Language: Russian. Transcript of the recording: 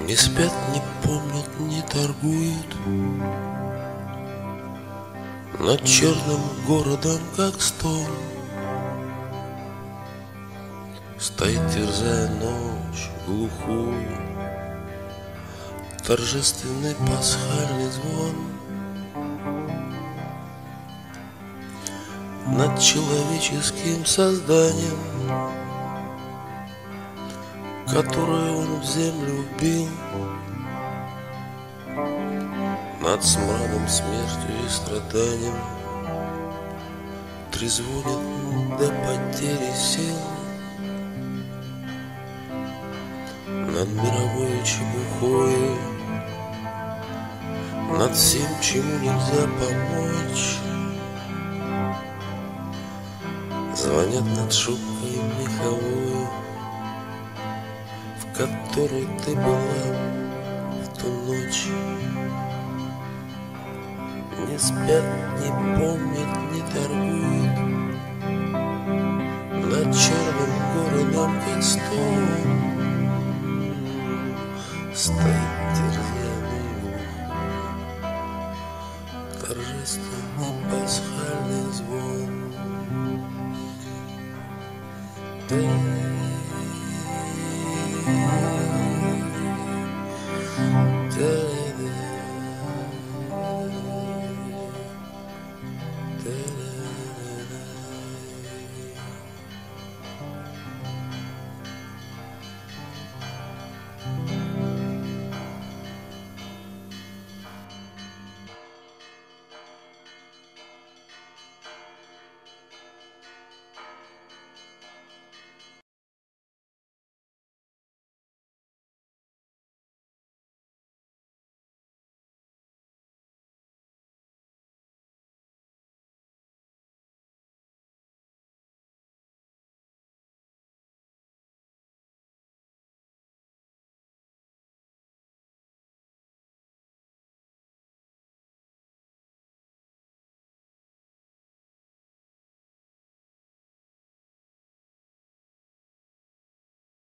Не спят, не помнят, не торгуют. Над черным городом, как стол, стоит, терзая ночь глухую, торжественный пасхальный звон. Над человеческим созданием, которое он в землю вбил, над смрадом, смертью и страданием трезвонит до потери сил. Над мировой чепухой, над всем, чему нельзя помочь, звонят над шуткой меховой, в которой ты была в ту ночь. Не спят, не помнят, не торгуют. Над черным городом, как стол, стоит, терзаемый глухой, торжественный пасхальный звон.